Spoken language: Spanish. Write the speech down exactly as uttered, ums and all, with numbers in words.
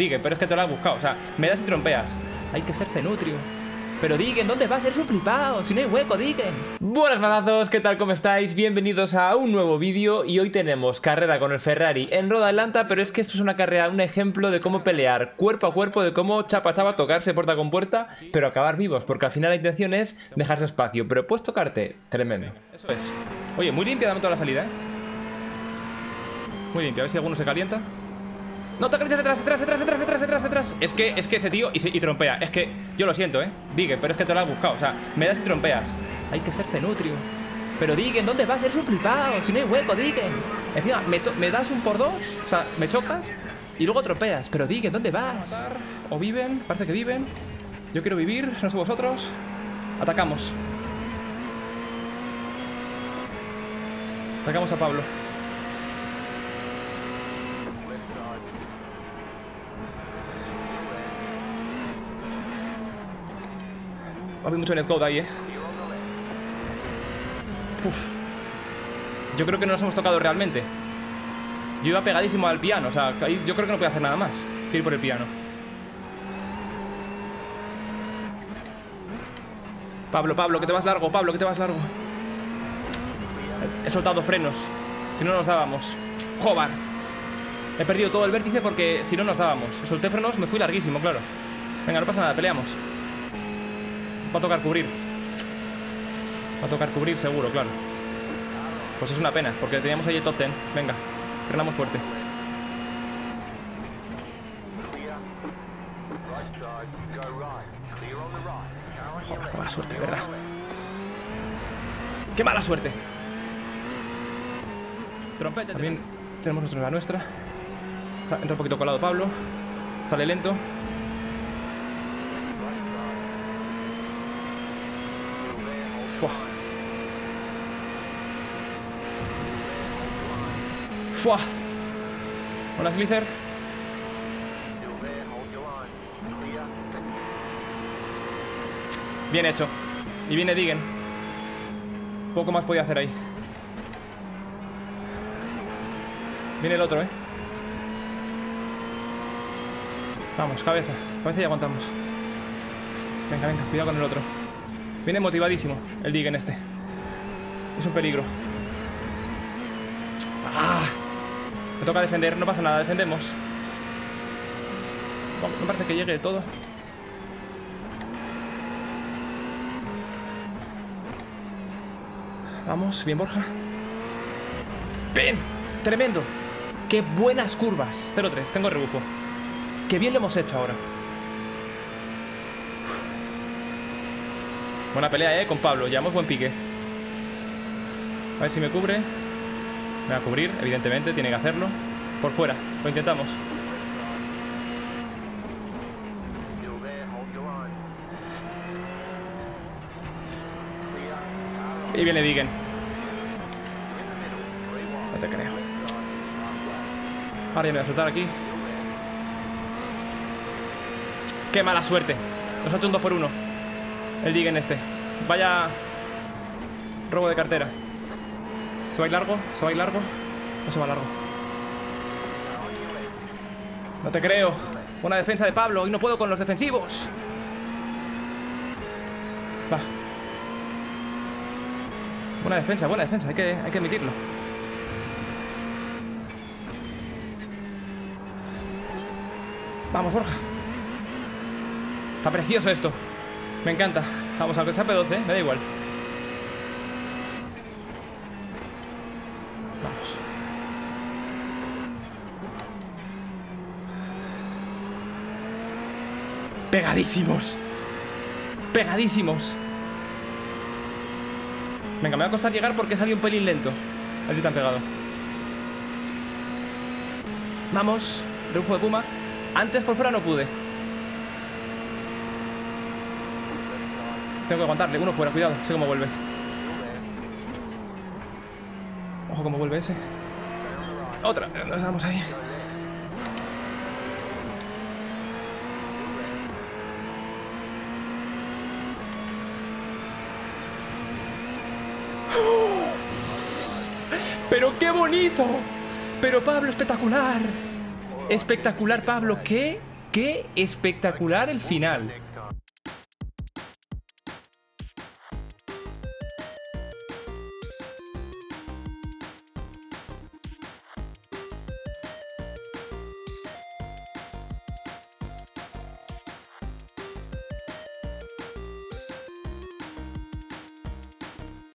Digue, pero es que te lo has buscado. O sea, me das y trompeas. Hay que ser cenutrio. Pero Diggen, ¿dónde vas? Eres un flipado. Si no hay hueco, Diggen. Buenas fanazos, ¿qué tal? ¿Cómo estáis? Bienvenidos a un nuevo vídeo. Y hoy tenemos carrera con el Ferrari en Road Atlanta. Pero es que esto es una carrera, un ejemplo de cómo pelear cuerpo a cuerpo, de cómo chapa chapa, tocarse puerta con puerta, pero acabar vivos. Porque al final la intención es dejarse espacio. Pero puedes tocarte, tremendo. Eso es. Oye, muy limpia, dame toda la salida, ¿eh? Muy limpia, a ver si alguno se calienta. No, te acreditas atrás, atrás, atrás, atrás, atrás, atrás, atrás. Es que, es que ese tío y, se, y trompea. Es que, yo lo siento, eh Diggen, pero es que te lo has buscado. O sea, me das y trompeas. Hay que ser cenutrio. Pero Diggen, ¿dónde vas? Eres un flipado. Si no hay hueco, Diggen. Encima, me, me das un por dos. O sea, me chocas y luego tropeas. Pero Diggen, ¿dónde vas? O viven, parece que viven. Yo quiero vivir, no sé vosotros. Atacamos. Atacamos a Pablo. Va a haber mucho netcode ahí, eh. Uf. Yo creo que no nos hemos tocado realmente. Yo iba pegadísimo al piano. O sea, ahí yo creo que no puedo hacer nada más que ir por el piano. Pablo, Pablo, que te vas largo. Pablo, que te vas largo. He soltado frenos. Si no nos dábamos. Joder. He perdido todo el vértice porque si no nos dábamos. Solté frenos, me fui larguísimo, claro. Venga, no pasa nada, peleamos. Va a tocar cubrir. Va a tocar cubrir seguro, claro. Pues es una pena, porque teníamos ahí el top ten. Venga, frenamos fuerte. Oh, qué mala suerte, ¿verdad? ¡Qué mala suerte! Trompete. También tenemos nosotros la nuestra. Entra un poquito colado Pablo. Sale lento. Fua. Fua. Hola, Slither. Bien hecho. Y viene Diggen. Poco más podía hacer ahí. Viene el otro, eh. Vamos, cabeza. Cabeza y aguantamos. Venga, venga, cuidado con el otro. Viene motivadísimo el Diggen este. Es un peligro. ¡Ah! Me toca defender, no pasa nada, defendemos. No me parece que llegue de todo. Vamos, bien Borja. ¡Ven! ¡Tremendo! ¡Qué buenas curvas! cero tres, tengo rebufo. ¡Qué bien lo hemos hecho ahora! Buena pelea, eh, con Pablo. Llevamos buen pique. A ver si me cubre. Me va a cubrir, evidentemente, tiene que hacerlo. Por fuera, lo intentamos. Y viene Diggen. No te creo. Ahora ya me voy a soltar aquí. ¡Qué mala suerte! Nos ha hecho un dos por uno. El Diggen este. Vaya robo de cartera. ¿Se va a ir largo? ¿Se va a ir largo? No se va largo. No te creo. Buena defensa de Pablo. Y no puedo con los defensivos. Va. Buena defensa, buena defensa. Hay que, hay que admitirlo. Vamos, Borja. Está precioso esto. Me encanta. Vamos, aunque sea P doce, ¿eh? Me da igual. Vamos. Pegadísimos. Pegadísimos. Venga, me va a costar llegar porque he salido un pelín lento. Aquí tan pegado. Vamos. Rebufo de Puma. Antes por fuera no pude. Tengo que aguantarle, uno fuera, cuidado, sé cómo vuelve. Ojo cómo vuelve ese. Otra, nos damos ahí. ¡Pero qué bonito! Pero Pablo, espectacular. Espectacular, Pablo, qué ¡Qué espectacular el final!